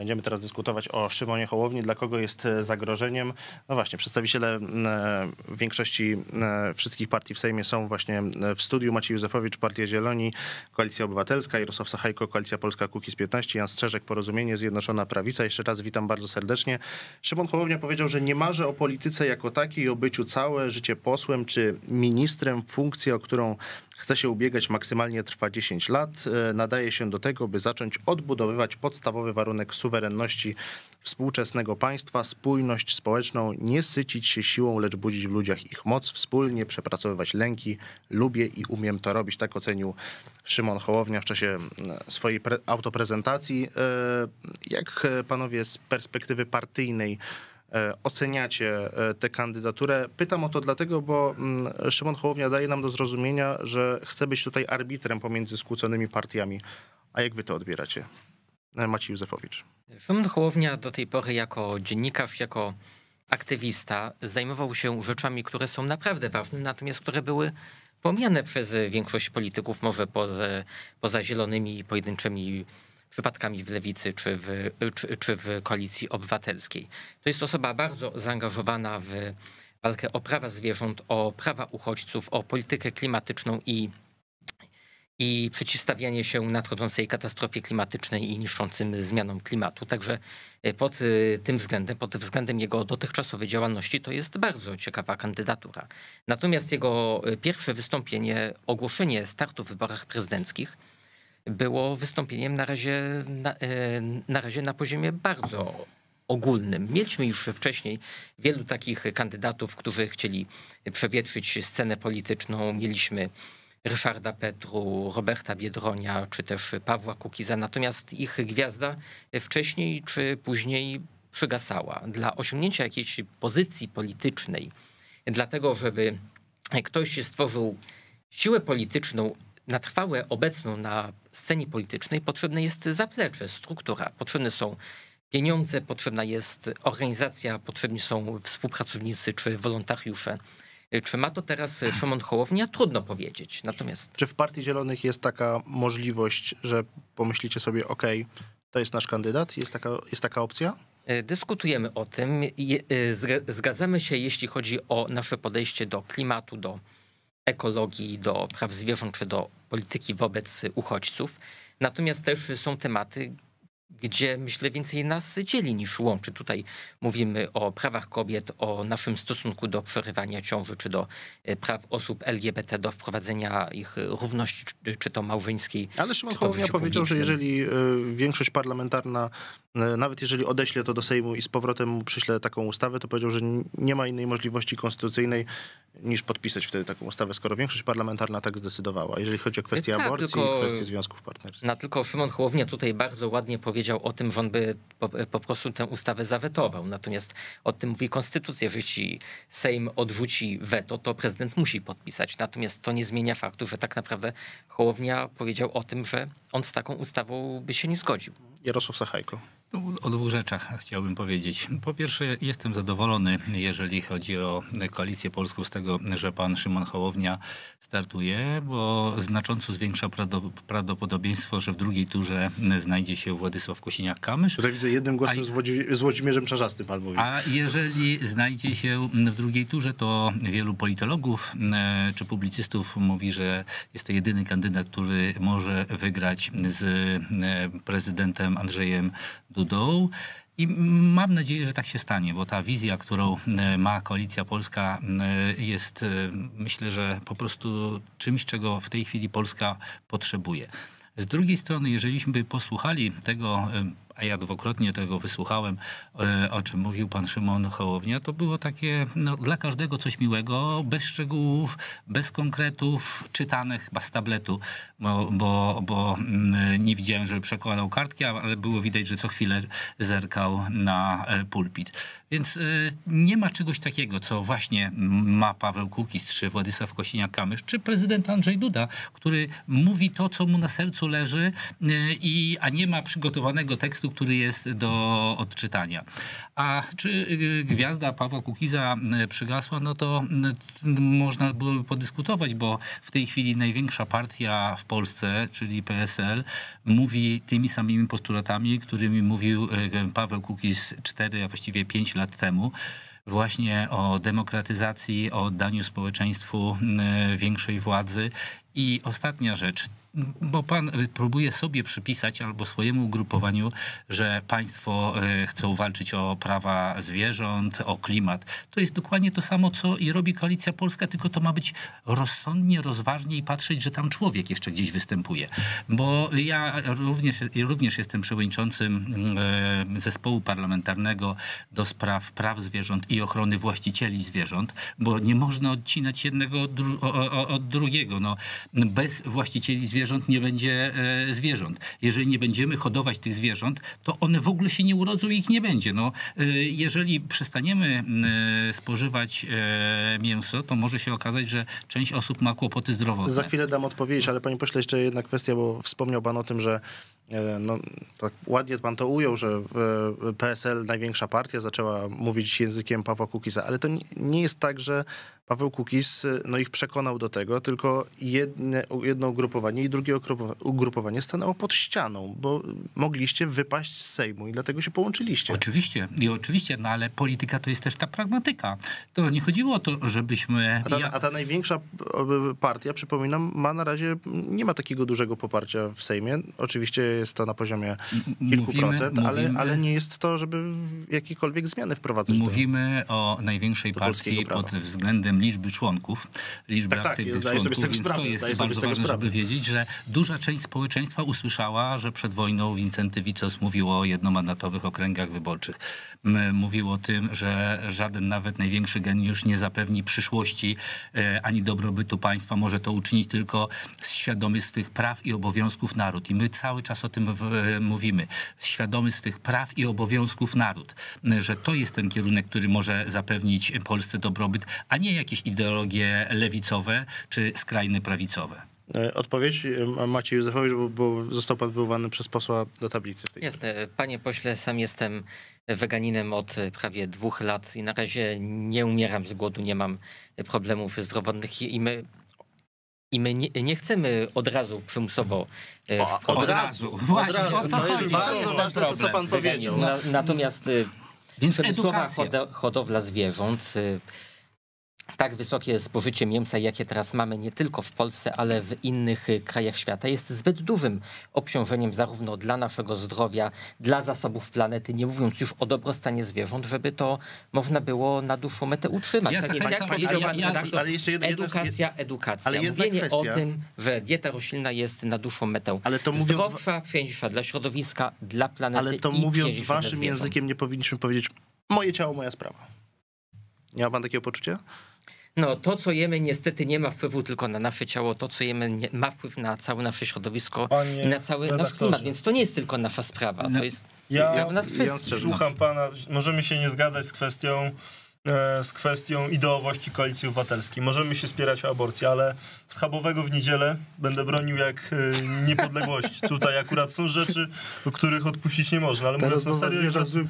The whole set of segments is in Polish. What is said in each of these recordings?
Będziemy teraz dyskutować o Szymonie Hołowni, dla kogo jest zagrożeniem. No właśnie, przedstawiciele większości wszystkich partii w Sejmie są właśnie w studiu. Maciej Józefowicz, Partia Zieloni, Koalicja Obywatelska, Jarosław Sachajko, Koalicja Polska, Kukiz15, Jan Strzeżek, Porozumienie, Zjednoczona Prawica. Jeszcze raz witam bardzo serdecznie. Szymon Hołownia powiedział, że nie marzy o polityce jako takiej, o byciu całe życie posłem czy ministrem. Funkcja, o którą chce się ubiegać, maksymalnie trwa 10 lat. Nadaje się do tego, by zacząć odbudowywać podstawowy warunek suwerenności współczesnego państwa, spójność społeczną, nie sycić się siłą, lecz budzić w ludziach ich moc, wspólnie przepracowywać lęki. Lubię i umiem to robić. Tak ocenił Szymon Hołownia w czasie swojej autoprezentacji. Jak panowie z perspektywy partyjnej oceniacie tę kandydaturę? Pytam o to dlatego, bo Szymon Hołownia daje nam do zrozumienia, że chce być tutaj arbitrem pomiędzy skłóconymi partiami. A jak wy to odbieracie? Maciej Józefowicz. Szymon Hołownia do tej pory jako dziennikarz, jako aktywista zajmował się rzeczami, które są naprawdę ważne, natomiast które były pomijane przez większość polityków, może poza zielonymi pojedynczymi przypadkami w Lewicy czy w Koalicji Obywatelskiej. To jest osoba bardzo zaangażowana w walkę o prawa zwierząt, o prawa uchodźców, o politykę klimatyczną i przeciwstawianie się nadchodzącej katastrofie klimatycznej i niszczącym zmianom klimatu. Także pod tym względem jego dotychczasowej działalności to jest bardzo ciekawa kandydatura. Natomiast jego pierwsze wystąpienie, ogłoszenie startu w wyborach prezydenckich było wystąpieniem na razie na poziomie bardzo ogólnym. Mieliśmy już wcześniej wielu takich kandydatów, którzy chcieli przewietrzyć scenę polityczną. Mieliśmy Ryszarda Petru, Roberta Biedronia, czy też Pawła Kukiza. Natomiast ich gwiazda wcześniej czy później przygasała. Dla osiągnięcia jakiejś pozycji politycznej, dlatego żeby ktoś stworzył siłę polityczną na trwałe obecną na scenie politycznej, potrzebne jest zaplecze, struktura. Potrzebne są pieniądze, potrzebna jest organizacja, potrzebni są współpracownicy czy wolontariusze. Czy ma to teraz Szymon Hołownia? Trudno powiedzieć. Natomiast czy w Partii Zielonych jest taka możliwość, że pomyślicie sobie, okej, to jest nasz kandydat? Jest taka opcja? Dyskutujemy o tym. Zgadzamy się, jeśli chodzi o nasze podejście do klimatu, do ekologii, do praw zwierząt czy do polityki wobec uchodźców. Natomiast też są tematy, gdzie myślę więcej nas dzieli niż łączy. Tutaj mówimy o prawach kobiet, o naszym stosunku do przerywania ciąży, czy do praw osób LGBT, do wprowadzenia ich równości, czy to małżeńskiej. Ale Szymon Hołownia powiedział, że jeżeli większość parlamentarna, nawet jeżeli odeśle to do Sejmu i z powrotem mu przyśle taką ustawę, to powiedział, że nie ma innej możliwości konstytucyjnej niż podpisać wtedy taką ustawę, skoro większość parlamentarna tak zdecydowała, jeżeli chodzi o kwestię aborcji i kwestię związków partnerskich. Tylko Szymon Hołownia tutaj bardzo ładnie powiedział o tym, że on by po prostu tę ustawę zawetował. Natomiast o tym mówi konstytucja, że jeśli Sejm odrzuci weto, to prezydent musi podpisać. Natomiast to nie zmienia faktu, że tak naprawdę Hołownia powiedział o tym, że on z taką ustawą by się nie zgodził. Jarosław Sachajko. O dwóch rzeczach chciałbym powiedzieć. Po pierwsze, jestem zadowolony, jeżeli chodzi o Koalicję Polską, z tego, że pan Szymon Hołownia startuje, bo znacząco zwiększa prawdopodobieństwo, że w drugiej turze znajdzie się Władysław Kosiniak-Kamysz. Tutaj widzę jednym głosem z Włodzimierzem Czarzastym pan mówi. A jeżeli znajdzie się w drugiej turze, to wielu politologów czy publicystów mówi, że jest to jedyny kandydat, który może wygrać z prezydentem Andrzejem Dudą. I mam nadzieję, że tak się stanie, bo ta wizja, którą ma Koalicja Polska, jest, myślę, że po prostu czymś, czego w tej chwili Polska potrzebuje. Z drugiej strony, jeżeliśmy posłuchali tego, a ja dwukrotnie tego wysłuchałem, o czym mówił pan Szymon Hołownia, to było takie dla każdego coś miłego, bez szczegółów, bez konkretów, czytane chyba z tabletu, bo nie widziałem, żeby przekładał kartki, ale było widać, że co chwilę zerkał na pulpit. Więc nie ma czegoś takiego, co właśnie ma Paweł Kukiz, czy Władysław Kosiniak-Kamysz, czy prezydent Andrzej Duda, który mówi to, co mu na sercu leży, a nie ma przygotowanego tekstu, który jest do odczytania. A czy gwiazda Pawła Kukiza przygasła, no to można byłoby podyskutować, bo w tej chwili największa partia w Polsce, czyli PSL, mówi tymi samymi postulatami, którymi mówił Paweł Kukiz 4, a właściwie 5 lat temu. Właśnie o demokratyzacji, o oddaniu społeczeństwu większej władzy. I ostatnia rzecz, bo pan próbuje sobie przypisać albo swojemu ugrupowaniu, że państwo chcą walczyć o prawa zwierząt, o klimat. To jest dokładnie to samo, co i robi Koalicja Polska, tylko to ma być rozsądnie, rozważnie i patrzeć, że tam człowiek jeszcze gdzieś występuje. Bo ja również jestem przewodniczącym zespołu parlamentarnego do spraw praw zwierząt i ochrony właścicieli zwierząt, bo nie można odcinać jednego od drugiego. No, bez właścicieli zwierząt nie będzie zwierząt. Jeżeli nie będziemy hodować tych zwierząt, to one w ogóle się nie urodzą i ich nie będzie. No, jeżeli przestaniemy spożywać mięso, to może się okazać, że część osób ma kłopoty zdrowotne. Za chwilę dam odpowiedź, ale panie pośle, jeszcze jedna kwestia, bo wspomniał pan o tym, że no, tak ładnie pan to ujął, że PSL, największa partia, zaczęła mówić językiem Pawła Kukiza, ale to nie jest tak, że Paweł Kukiz ich przekonał do tego, tylko jedno ugrupowanie i drugie ugrupowanie stanęło pod ścianą, bo mogliście wypaść z Sejmu i dlatego się połączyliście. Oczywiście, no ale polityka to jest też ta pragmatyka. To nie chodziło o to, żebyśmy... A ta największa partia, przypominam, na razie nie ma takiego dużego poparcia w Sejmie. Oczywiście jest to na poziomie kilku procent, ale nie jest to, żeby jakiekolwiek zmiany wprowadzać. Mówimy o największej partii pod względem liczby członków, aktywnych członków, więc to jest bardzo ważne, żeby wiedzieć, że duża część społeczeństwa usłyszała, że przed wojną Wincenty Wicos mówił o jednomandatowych okręgach wyborczych. Mówił o tym, że żaden nawet największy geniusz nie zapewni przyszłości ani dobrobytu państwa. Może to uczynić tylko świadomy swych praw i obowiązków naród. I my cały czas o tym mówimy. Świadomy swych praw i obowiązków naród. Że to jest ten kierunek, który może zapewnić Polsce dobrobyt, a nie jakieś ideologie lewicowe czy skrajne prawicowe. Odpowiedź Maciej Józefowicz, bo został pan wywołany przez posła do tablicy. W tej Jasne. Panie pośle, sam jestem weganinem od prawie 2 lat i na razie nie umieram z głodu, nie mam problemów zdrowotnych i my nie chcemy od razu przymusowo Od razu. Właśnie, to jest bardzo ważne to, co pan powiedział. Natomiast Więc przemysłowa hodowla zwierząt, tak wysokie spożycie mięsa, jakie teraz mamy nie tylko w Polsce, ale w innych krajach świata, jest zbyt dużym obciążeniem zarówno dla naszego zdrowia, dla zasobów planety, nie mówiąc już o dobrostanie zwierząt, żeby to można było na dłuższą metę utrzymać. Tak więc jak powiedział pan redaktor, ale jeszcze edukacja. Ale mówienie kwestia, o tym, że dieta roślinna jest na dłuższą metę zdrowsza, przyjemniejsza dla środowiska, dla planety. Ale to i mówiąc waszym językiem nie powinniśmy powiedzieć moje ciało, moja sprawa. Nie ma pan takiego poczucia? No, to, co jemy, niestety nie ma wpływu tylko na nasze ciało. To, co jemy, ma wpływ na całe nasze środowisko i na cały nasz klimat. Więc to nie jest tylko nasza sprawa. To jest sprawa nas wszystkich. Słucham pana. Możemy się nie zgadzać z kwestią ideowości Koalicji Obywatelskiej. Możemy się spierać o aborcję, ale schabowego w niedzielę będę bronił jak niepodległości. Tutaj akurat są rzeczy, o których odpuścić nie można, ale mówiąc na serio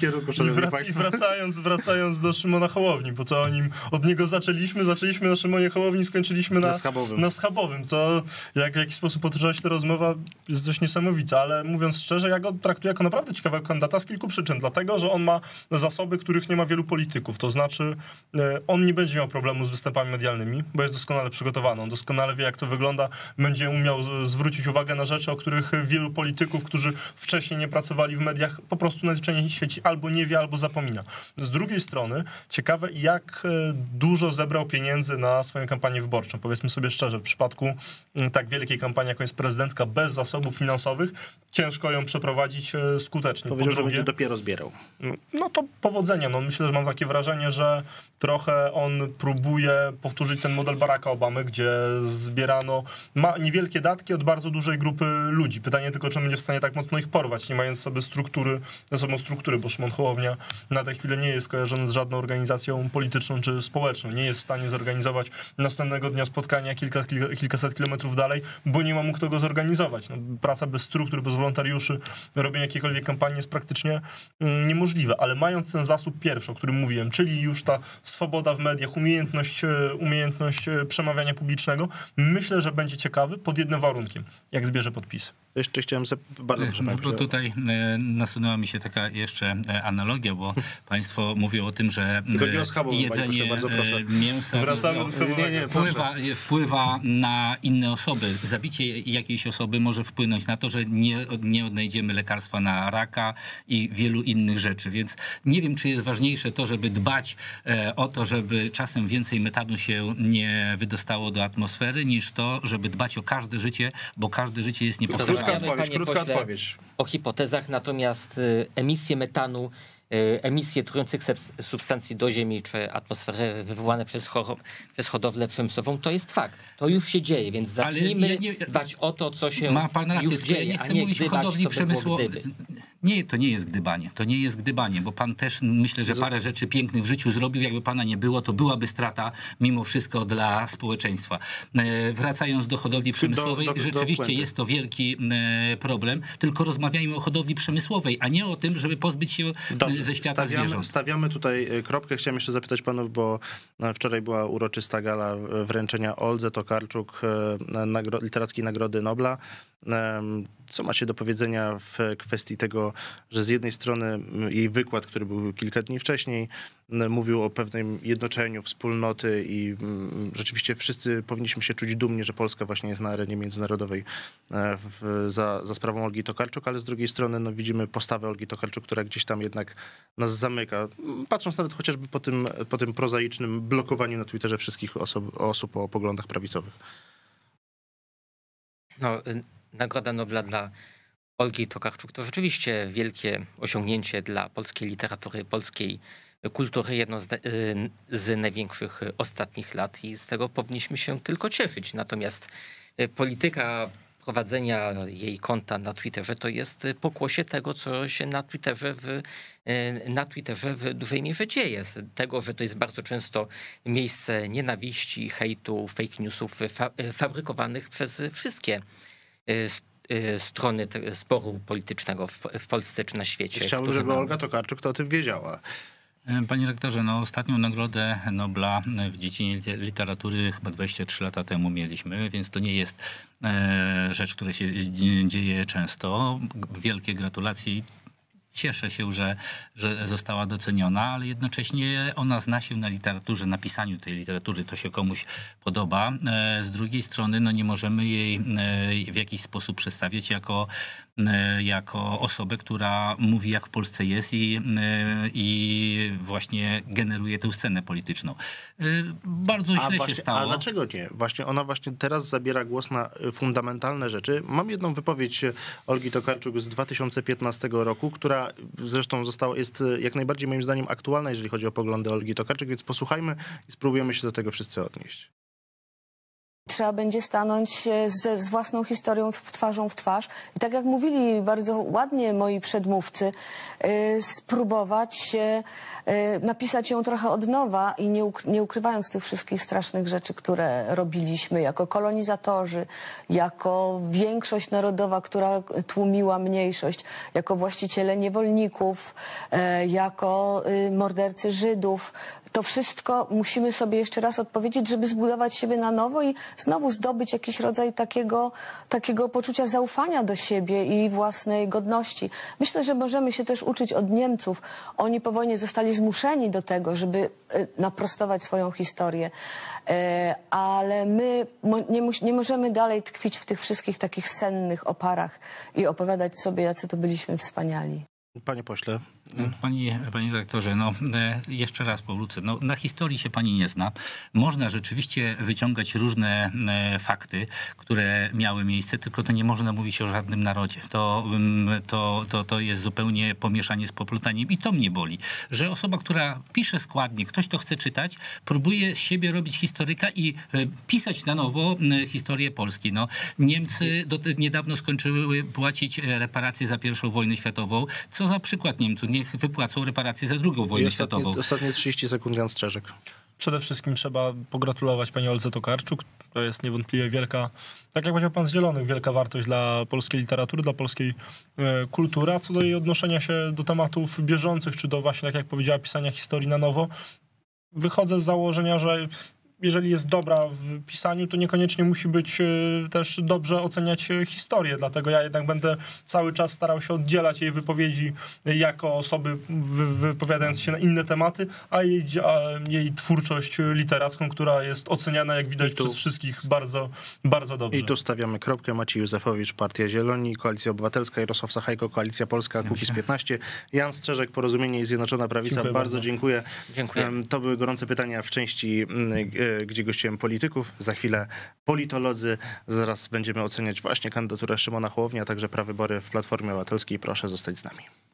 wracając do Szymona Hołowni, bo to od niego zaczęliśmy na Szymonie Hołowni, skończyliśmy na schabowym, co w jakiś sposób otoczyła się ta rozmowa jest dość niesamowita, ale mówiąc szczerze, ja go traktuję jako naprawdę ciekawego kandydata z kilku przyczyn, dlatego, że on ma zasoby, których nie ma wielu polityków, to znaczy on nie będzie miał problemu z występami medialnymi, bo jest doskonale przygotowany. On doskonale wie, jak to wygląda. Będzie umiał zwrócić uwagę na rzeczy, o których wielu polityków, którzy wcześniej nie pracowali w mediach, po prostu na zwyczajnie świecie albo nie wie, albo zapomina. Z drugiej strony ciekawe, jak dużo zebrał pieniędzy na swoją kampanię wyborczą. Powiedzmy sobie szczerze, w przypadku tak wielkiej kampanii, jaką jest prezydentka, bez zasobów finansowych, ciężko ją przeprowadzić skutecznie. Powiedział, że będzie dopiero zbierał. No to powodzenia. No, myślę, że mam takie wrażenie, że że trochę on próbuje powtórzyć ten model Baracka Obamy, gdzie zbierano niewielkie datki od bardzo dużej grupy ludzi. Pytanie tylko, czy będzie w stanie tak mocno ich porwać, nie mając sobie struktury, bo Szymon Hołownia na tę chwilę nie jest kojarzony z żadną organizacją polityczną czy społeczną. Nie jest w stanie zorganizować następnego dnia spotkania kilkaset kilometrów dalej, bo nie ma mu kto go zorganizować. No, praca bez struktur, bez wolontariuszy, robienie jakiejkolwiek kampanii jest praktycznie niemożliwe. Ale mając ten zasób pierwszy, o którym mówiłem, czyli już ta swoboda w mediach, umiejętność przemawiania publicznego, myślę, że będzie ciekawy pod jednym warunkiem, jak zbierze podpisy. Jeszcze chciałem bardzo bo tutaj nasunęła mi się taka jeszcze analogia, bo państwo mówią o tym, że jedzenie mięsa wpływa na inne osoby. Zabicie jakiejś osoby może wpłynąć na to, że nie odnajdziemy lekarstwa na raka i wielu innych rzeczy. Więc nie wiem, czy jest ważniejsze to, żeby dbać o to, żeby czasem więcej metanu się nie wydostało do atmosfery, niż to, żeby dbać o każde życie, bo każde życie jest niepowtarzalne. Krótka odpowiedź. O hipotezach, natomiast emisje metanu, emisje trujących substancji do ziemi czy atmosfery wywołane przez hodowlę przemysłową, to jest fakt. To już się dzieje, więc zacznijmy dbać o to, co się ma pan rację, już dzieje, nie chcę mówić o hodowli przemysłowej. Nie, to nie jest gdybanie. To nie jest gdybanie, bo pan też, myślę, że parę rzeczy pięknych w życiu zrobił. Jakby pana nie było, to byłaby strata mimo wszystko dla społeczeństwa. Wracając do hodowli przemysłowej, rzeczywiście jest to wielki problem, tylko rozmawiajmy o hodowli przemysłowej, a nie o tym, żeby pozbyć się ze świata zwierząt. Stawiamy tutaj kropkę. Chciałem jeszcze zapytać panów, bo wczoraj była uroczysta gala wręczenia Oldze Tokarczuk Literackiej Nagrody Nobla. Co macie do powiedzenia w kwestii tego, że z jednej strony jej wykład, który był kilka dni wcześniej, mówił o pewnym jednoczeniu wspólnoty i rzeczywiście wszyscy powinniśmy się czuć dumnie, że Polska właśnie jest na arenie międzynarodowej za sprawą Olgi Tokarczuk, ale z drugiej strony widzimy postawę Olgi Tokarczuk, która gdzieś tam jednak nas zamyka. Patrząc nawet chociażby po tym prozaicznym blokowaniu na Twitterze wszystkich osób o poglądach prawicowych. Nagroda Nobla dla Olgi Tokarczuk to rzeczywiście wielkie osiągnięcie dla polskiej literatury, polskiej kultury, jedno z największych ostatnich lat i z tego powinniśmy się tylko cieszyć. Natomiast polityka prowadzenia jej konta na Twitterze to jest pokłosie tego, co się na Twitterze w dużej mierze dzieje. Z tego, że to jest bardzo często miejsce nienawiści, hejtu, fake newsów fabrykowanych przez wszystkie strony sporu politycznego w Polsce czy na świecie. Chciałbym, żeby Olga Tokarczuk to o tym wiedziała. Panie rektorze, ostatnią Nagrodę Nobla w dziedzinie literatury chyba 23 lata temu mieliśmy, więc to nie jest rzecz, która się dzieje często. Wielkie gratulacje. Cieszę się, że została doceniona, ale jednocześnie ona zna się na literaturze, na pisaniu tej literatury. To się komuś podoba. Z drugiej strony nie możemy jej w jakiś sposób przedstawiać jako osobę, która mówi, jak w Polsce jest i właśnie generuje tę scenę polityczną. Bardzo źle się stało. A dlaczego nie? Ona właśnie teraz zabiera głos na fundamentalne rzeczy. Mam jedną wypowiedź Olgi Tokarczuk z 2015 roku, która zresztą jest jak najbardziej moim zdaniem aktualna, jeżeli chodzi o poglądy Olgi Tokarczuk, więc posłuchajmy i spróbujemy się do tego wszyscy odnieść. Trzeba będzie stanąć z własną historią twarzą w twarz. I tak jak mówili bardzo ładnie moi przedmówcy, spróbować napisać ją trochę od nowa i nie ukrywając tych wszystkich strasznych rzeczy, które robiliśmy jako kolonizatorzy, jako większość narodowa, która tłumiła mniejszość, jako właściciele niewolników, jako mordercy Żydów. To wszystko musimy sobie jeszcze raz odpowiedzieć, żeby zbudować siebie na nowo i znowu zdobyć jakiś rodzaj takiego poczucia zaufania do siebie i własnej godności. Myślę, że możemy się też uczyć od Niemców. Oni po wojnie zostali zmuszeni do tego, żeby naprostować swoją historię. Ale my nie możemy dalej tkwić w tych wszystkich takich sennych oparach i opowiadać sobie, jacy to byliśmy wspaniali. Panie pośle. Panie redaktorze, no jeszcze raz powrócę. No, na historii się pani nie zna. Można rzeczywiście wyciągać różne fakty, które miały miejsce, tylko to nie można mówić o żadnym narodzie. To jest zupełnie pomieszanie z poplotaniem i to mnie boli, że osoba, która pisze składnie, ktoś to chce czytać, próbuje z siebie robić historyka i pisać na nowo historię Polski. No, Niemcy niedawno skończyły płacić reparacje za I wojnę światową. Co za przykład Niemców? Niech wypłacą reparacje za II wojnę światową. Ostatnie 30 sekund, Jan Strzeżek. Przede wszystkim trzeba pogratulować pani Oldze Tokarczuk. To jest niewątpliwie wielka, tak jak powiedział pan z Zielonych, wielka wartość dla polskiej literatury, dla polskiej kultury. A co do jej odnoszenia się do tematów bieżących, czy do właśnie, tak jak powiedziała, pisania historii na nowo, wychodzę z założenia, że jeżeli jest dobra w pisaniu, to niekoniecznie musi być też dobrze oceniać historię. Dlatego ja jednak będę cały czas starał się oddzielać jej wypowiedzi jako osoby wypowiadając się na inne tematy, a jej twórczość literacką, która jest oceniana, jak widać, przez wszystkich bardzo, bardzo dobrze. I tu stawiamy kropkę. Maciej Józefowicz, Partia Zieloni, Koalicja Obywatelska, Jarosław Sachajko, Koalicja Polska, Kukiz15, Jan Strzeżek, Porozumienie i Zjednoczona Prawica. Dziękuję bardzo dziękuję. Dziękuję. To były gorące pytania w części, gdzie gościłem polityków. Za chwilę politolodzy. Zaraz będziemy oceniać właśnie kandydaturę Szymona Hołowni, a także prawybory w Platformie Obywatelskiej. Proszę zostać z nami.